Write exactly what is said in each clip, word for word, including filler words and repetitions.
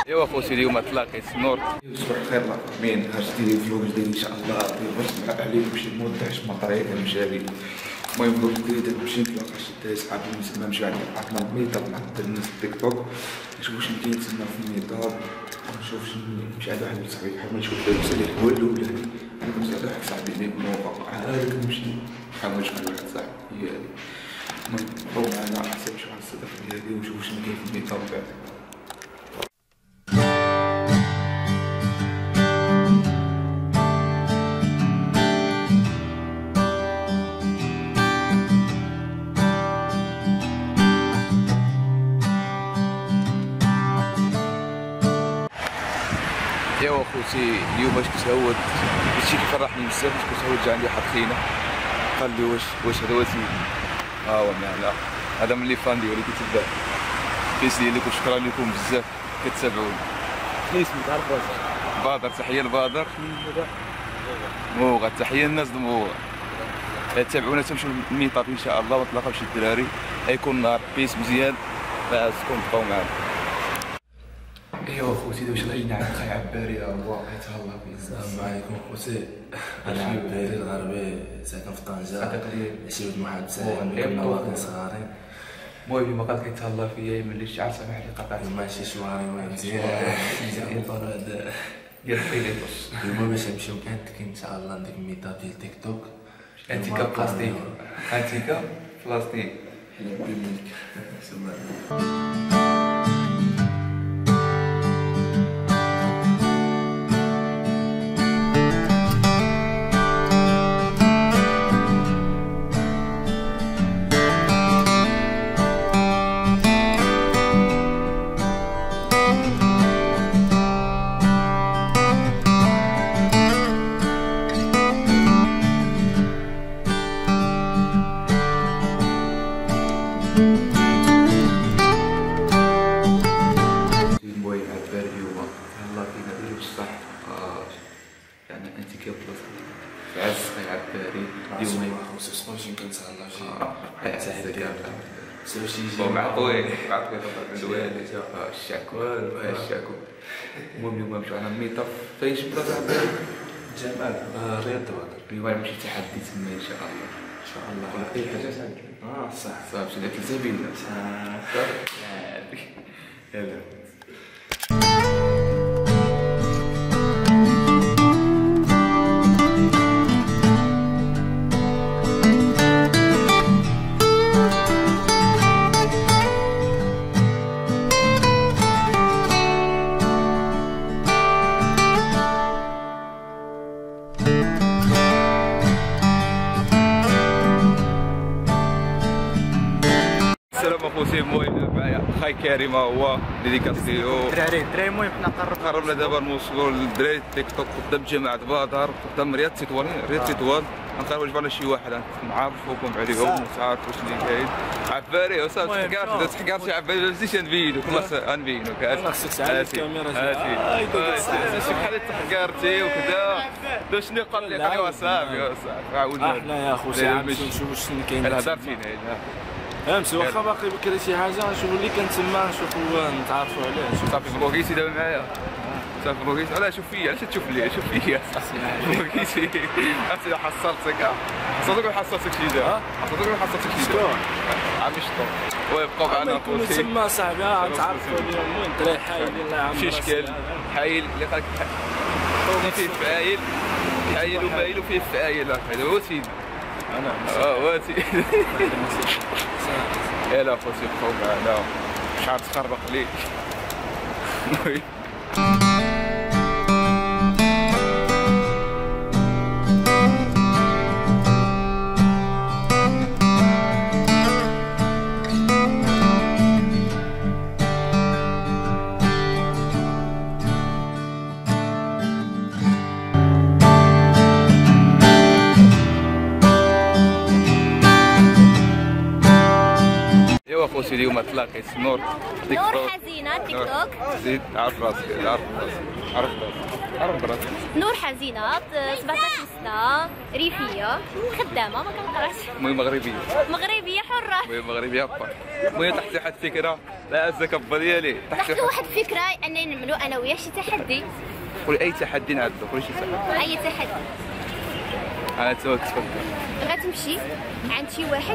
ايوا خوتي اليوم تلاقيت نور صباح الخير العالمين. هاجتي لي فلوق ديالي ان شاء الله باش نلعب عليكم شي مده حيت ما طريق مشاري. المهم فلوق ديالي دابا مشيت نتلاقى شي صحابي نسمع مشي واحد عطنا الميطاب مع الناس التيك توك نشوف واش كاين تسمى في الميطاب ونشوف شنو مشي عند واحد صاحبي بحال ما نشوف دابا سالي هو الاولاني انا كنت عند واحد صاحبي اللي موافق عاد نمشي بحال ما شحال واحد صاحبي ديالي. المهم بقاو معنا حسب شحال الصداقه ديالي ونشوف شنو كاين في الميطاب بعد. ايوا خوتي اليوم اش كنت هود هادشي كيفرحني بزاف. باش كنت هود جا عندي واحد خينا قال لي واش واش هذا هو سيدي ها هو معنا هذا من لي فان ديالي كيتبع كيس ديالك وشكرا لكم بزاف كتابعوني. شنو اسمك عارف راسك؟ بدر تحيه لبدر موغا تحيه للناس دموغ تابعونا تمشيو للميطاب ان شاء الله ونتلاقاو بشي دراري غيكون نهار بيس مزيان خاصكم تبقاو معنا. ايوا خوتي دابا غادي نعرف خاي عباري هو يتهلا فيه. السلام عليكم خوتي، انا عباري الغربي ساكن في طنجة عشيرة محمد سعيد كنا واقفين صغارين. المهم ما قال كيتهلا فيا ملي شعر سامح لي قطعت ماشي شواري مزيان مزيان مفرد ديال الفيليبوس. المهم باش نمشيو كنتكين ان شاء الله نديك الميطاب ديال تيك توك انتيكا بلاستيك انتيكا بلاستيك حنا بيميك سمع. المهم عباري هو يلاه فينا ديرو بصح يعني انتيكا بلاستيك في عز خاي عباري اليوم خوتي شكون شي يمكن تهلا شي خاي عز كاع سير شي يجي معطوي معطوي الوالد الشاكو الشاكو. المهم اليوم نمشيو على الميطاب فايش بلاصه عباري جمال رياض الوطن. اليوم غنمشي تحدي تما ان شاء الله ان شاء الله اي حاجه صعيبه. اه صح صافي شنو ثلاثه بينا يلا السلام اخوتي. المهم معايا خاي كريم هو ديديكاسيو دراري دراري. المهم حنا قربنا قربنا دابا نوصلوا للدراري التيك توك قدام جامعة بدر قدام رياض تطوان رياض تطوان غنقربوا جبنا شي واحد نعرفوكم عليهم وتعرفوا شنو كاين. عباري وصافي تحكرت اذا تحكرت شي عباري ما نزيدش نبينوك والله نبينوك هاتي خصك تعالي الكاميرا هاتي شي بحال تحكرتي وكذا دا شنو قال لك انا وصافي وصافي عاودنا احنا يا خوتي عاودنا نشوفوا شنو كاين. الهضر فينا فهمتي واخا باقي بكري شي حاجه نشوفوا اللي كان تما نشوفوا نتعرفوا عليه. صافي بلوكيتي دابا معايا صافي بلوكيتي. لا شوف فيا علاش تشوف لي شوف فيا بلوكيتي عرفتي حصلتك حصلتك ولا حصلتك شي دابا حصلتك ولا حصلتك شي دابا عمي شطو. ويبقاو معنا كونوا خوتي تما صاحبي نتعرفوا عليهم. المهم دراري حايلين الله يعمر ماشي اشكال حايل اللي قالك فيه فايل حايل ومايل وفيه فايل هذا هو سيدي انا اه هو سيدي. يلا خوتي بقاو معنا شعر تخربق ليك. خوتي اليوم تلاقيت نور نور حزينة تيك توك. زيد عرف راسك عرف راسك عرف راسك عرف راسك نور حزينة سبعطاش واحده ريفيه خدامه ما كنقراش. المهم مغربيه. مغربيه حره. المهم مغربيه با. المهم تحت واحد الفكره لا الزكبه ديالي تحت واحد الفكره اننا نعملوا انا وياه شي تحدي. قول اي تحدي نعدو قول شي تحدي. اي تحدي. انا تو كتفكر. غتمشي عند شي واحد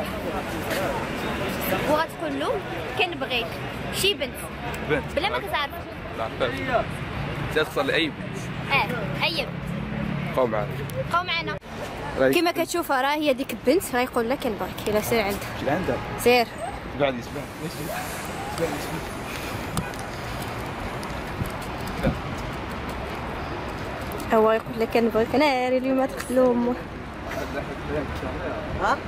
وغتقول له كنبغيك شي بنت بنت بلا ما كتعرف. لا عرفتش. تخسر لاي بنت. اه اي بنت. بقاو معاك. بقاو معنا. كما كتشوفوا راه هي ديك البنت غيقول لك كنبغيك. الا سير عندها. شي عندها. سير. بعد يسمع. هو يقول لك كنبغيك ناري اليوم تقتلو امه. ها؟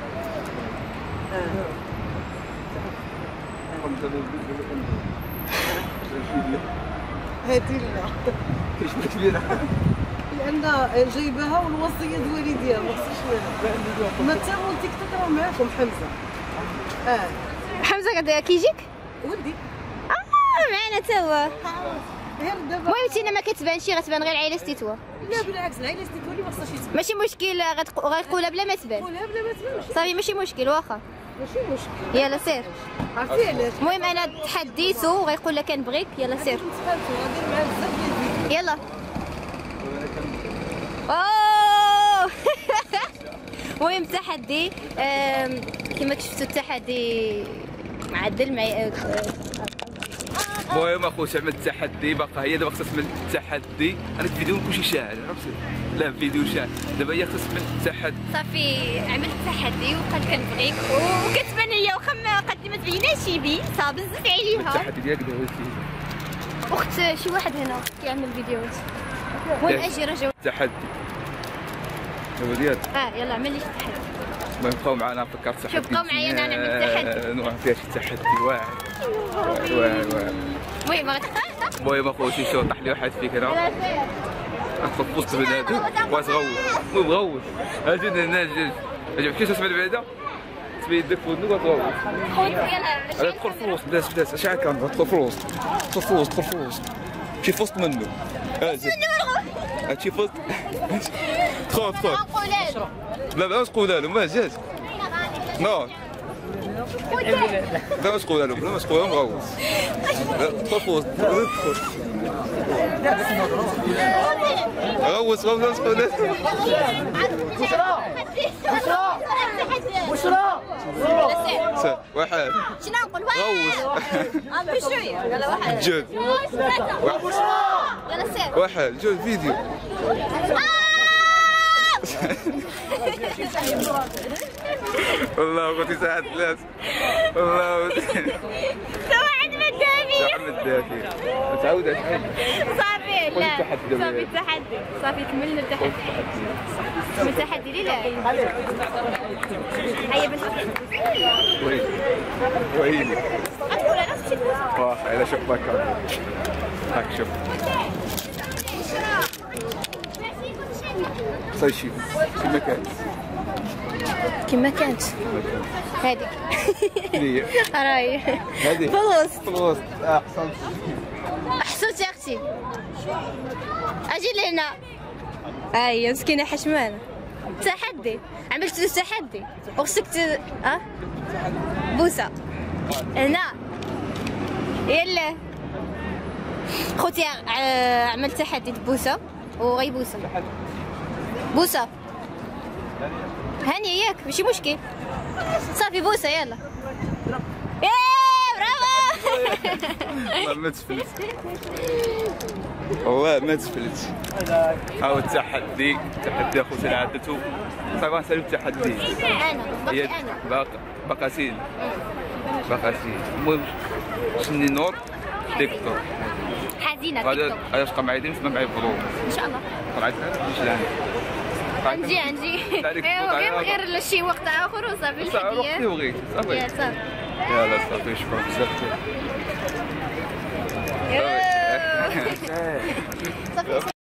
هاتي لنا لان جايباها والوصيه د والديها ما خصنيش منها. ما تا مول تيك توك راه معاكم حمزه. اه حمزه قد كيجيك؟ ولدي اه معنا تا هو. غير دابا المهم تينا ما كتبانش غتبان غير العائله ستيتوا. لا بالعكس العائله ستيتولي ما خصهاش يتبان. ماشي مشكل غتق- غيقولها بلا ما تبان. قولها بلا ما تبان صافي ماشي مشكل واخا. ماشي مشكل. يلا سير. عرفتي علاش؟ المهم انا تحديتو وغيقول لك كنبغيك. يلا سير. تفهمتوا غادي معاه بزاف ديال الفيديو. يلا. اوه المهم التحدي آم، كما شفتوا التحدي معدل معي. المهم اخويا عملت التحدي باقا هي دابا خصها تسمى التحدي. انا الفيديو كلشي شاعل عرفتي. لا فيديو شاعل دابا هي خصها تسمى التحدي. صافي عملت التحدي وقال كنبغيك وكتبان هي واخا ما قد ما تبيناش شي بي صافي بزاف عليها. التحدي ديالك دابا فيه. اخت شي واحد هنا كيعمل فيديوهات. المهم اجي رجعوا. التحدي دابا ديالك. اه يلا عمل لي شي تحدي. المهم بقاو معنا فكرت تحدي. شوف بقاو معايا انا نعمل تحدي. نوع فيها شي تحدي واعر واعر واعر. المهم غتقطع. المهم اخويا شي شو طاح لي واحد الفكره. ندخل في وسط بنادم واش غوت. المهم غوت. اجي هنا جوج. عجبك كيفاش تسمع البعيده؟ تبين يدك في ودنك وتغوت. خويا يلا. ادخل في الوسط بلاش بلاش اش عاد كان ادخل في الوسط. ادخل في الوسط ادخل في الوسط. شي في وسط منه. اجي. هادشي في وسط. دخل دخل. لا لا واش تقولها لهم ما جاش. نو لا واش تقولها لهم لا واش تقولها لهم غوت. دخل في الوسط دخل. غوت غوت واش تقولها. بشرى بشرى واحد. شنو نقول واحد بشويه يلا واحد جوج. يلا سير واحد جوج فيديو. والله قلت ساعة ثلاث. والله واحد مدافي زعما الدافي. تعاود تعاود. صافي لا التحدي دابا. صافي التحدي صافي كملنا التحدي. التحدي لي لا هيا بنت وين وين غتقول انا مشيت واخا الا شوف باكا هاك شوف صاي شي كيما كانت كما كانت هذيك هي راهي هذه في الوسط في الوسط. احسنت احسنتي اختي اجي لهنا. ها هي مسكينه حشمانه. تحدي عملت له تحدي وخصك ت... اه بوسه هنا. يلا خوتي ع- عملت تحدي بوسه وغيبوسه بوسه هاني ياك ماشي مشكل. صافي بوسه يلا. ايه برافو. والله ما تفلت والله ما تفلت. هاو التحدي التحدي اخوتي عدته صافي غنسالو التحدي. انا هي باقي انا باقا باقا سيل باقا سيل. المهم شني نور تيك توك حزينه غادي تيك توك غادي تبقى معايا ديما تسمع معايا الفضول. ان شاء الله. طلعت مش لهنا غنجي غنجي ايوا غير غير شي وقت اخر وصافي وقتي الحدية. بغيت صافي. يا صافي يلا صافي شكرا بزاف. صافي